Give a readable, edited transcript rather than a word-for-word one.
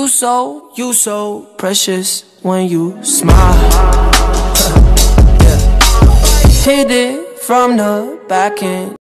You so precious when you smile. Yeah. Hit it from the back end.